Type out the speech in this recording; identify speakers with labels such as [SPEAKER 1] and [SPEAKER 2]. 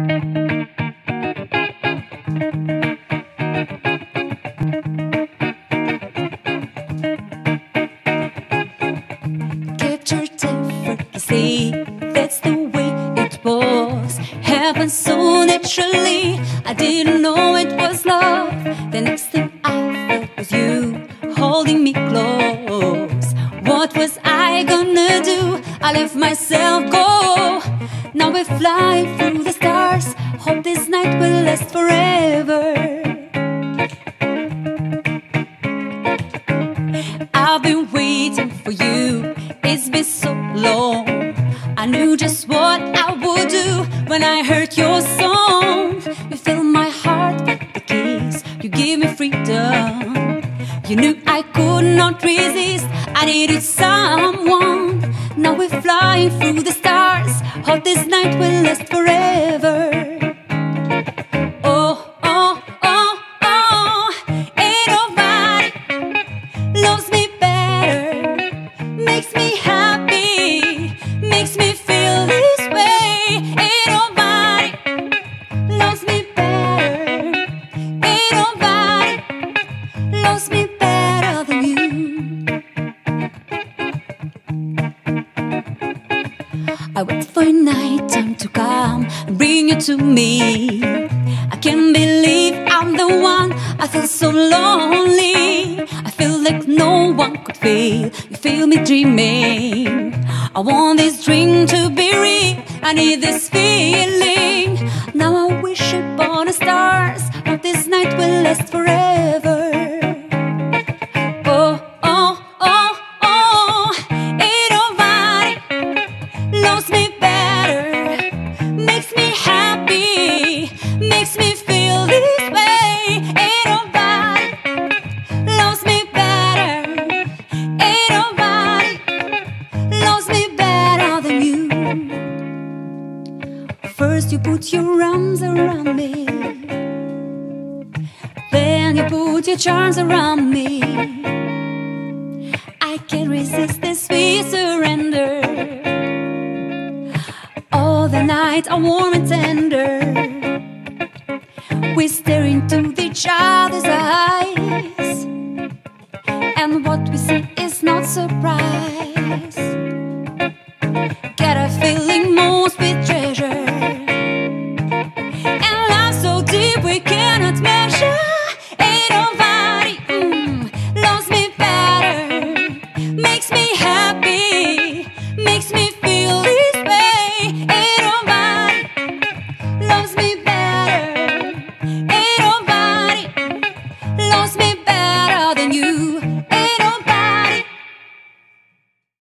[SPEAKER 1] Captured effortlessly, that's the way it was. Happened so naturally, I didn't know it was love. The next thing I felt was you holding me close. What was I gonna do? I let myself go. Now we fly through the stars. Hope this night will last forever. I've been waiting for you, it's been so long. I knew just what I would do when I heard your song. You filled my heart with the kiss, you gave me freedom. You knew I could not resist, I needed someone. Now we're flying through the stars. Hope this night will last forever. Oh, oh, oh, oh, ain't nobody loves me better, makes me happy, makes me feel this way. Ain't nobody loves me better, ain't nobody loves me better than you. I wait for night time to come and bring you to me. I can't believe I'm the one. I feel so lonely. I feel like no one could feel. You feel me dreaming. I want this dream to be real. I need this feeling. Now I wish upon the stars. Hope this night will last forever. Oh, oh, oh, oh, ain't nobody loves me better, makes me happy, makes me feel this way. Ain't nobody loves me better, ain't nobody loves me better than you. First you put your arms around me, then you put your charms around me. I can't resist this sweet surrender. All the night are warm and tender. We stay